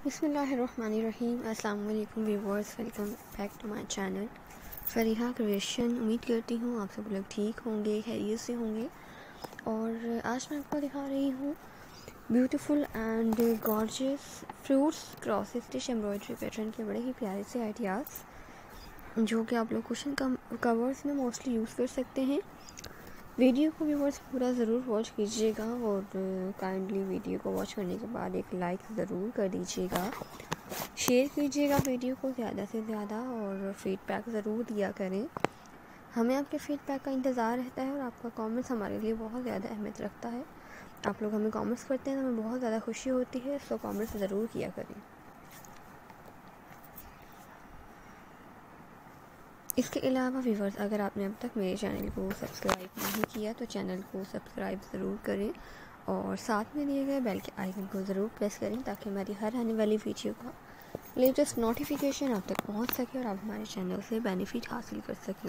बिस्मिल्लाहिर्रहमानिर्रहीम। अस्सलाम वालेकुम viewers, welcome back to my channel Fariha creation. उम्मीद करती हूँ आप सब लोग ठीक होंगे, खैरियत से होंगे। और आज मैं आपको दिखा रही हूँ beautiful and gorgeous fruits cross stitch embroidery pattern के बड़े ही प्यारे से आइडियाज़ जो कि आप लोग कुशन कवर्स में मोस्टली यूज़ कर सकते हैं। वीडियो को व्यूअर्स पूरा ज़रूर वॉच कीजिएगा और काइंडली वीडियो को वॉच करने के बाद एक लाइक ज़रूर कर दीजिएगा, शेयर कीजिएगा वीडियो को ज़्यादा से ज़्यादा और फीडबैक ज़रूर दिया करें। हमें आपके फीडबैक का इंतज़ार रहता है और आपका कमेंट्स हमारे लिए बहुत ज़्यादा अहमियत रखता है। आप लोग हमें कमेंट्स करते हैं तो हमें बहुत ज़्यादा खुशी होती है, तो कमेंट्स ज़रूर किया करें। इसके अलावा व्यूअर्स, अगर आपने अब तक मेरे चैनल को सब्सक्राइब नहीं किया तो चैनल को सब्सक्राइब ज़रूर करें और साथ में दिए गए बेल के आइकन को ज़रूर प्रेस करें ताकि हमारी हर आने वाली वीडियो का लेटेस्ट नोटिफिकेशन आप तक पहुंच सके और आप हमारे चैनल से बेनिफिट हासिल कर सकें।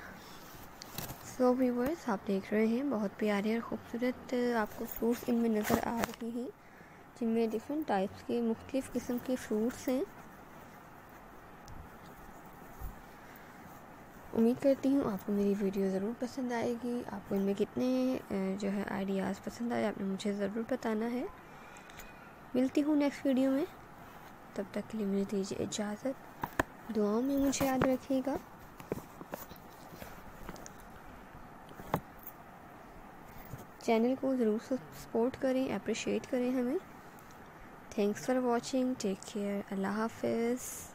सो व्यूअर्स, आप देख रहे हैं बहुत प्यारे और ख़ूबसूरत आपको फ्रूट्स इनमें नज़र आ रहे हैं, जिनमें डिफरेंट टाइप्स के मुख्तलिफ़ किस्म के फ्रूट्स हैं। उम्मीद करती हूँ आपको मेरी वीडियो ज़रूर पसंद आएगी। आपको इनमें कितने जो है आइडियाज़ पसंद आए आपने मुझे ज़रूर बताना है। मिलती हूँ नेक्स्ट वीडियो में, तब तक के लिए मुझे दीजिए इजाज़त। दुआओं में मुझे याद रखिएगा। चैनल को ज़रूर सपोर्ट करें, अप्रिशिएट करें हमें। Thanks for watching, take care, अल्लाह हाफिज़।